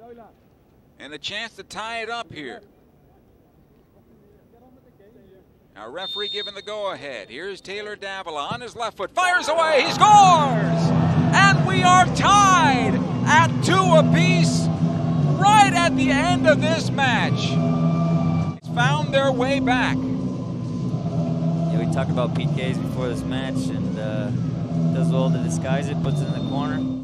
and a chance to tie it up here. Our referee giving the go-ahead. Here's Taylor Davila on his left foot, fires away, he scores! And we are tied at 2 apiece right at the end of this match. It's found their way back. Yeah, we talked about PKs before this match, and does well to disguise it, puts it in the corner.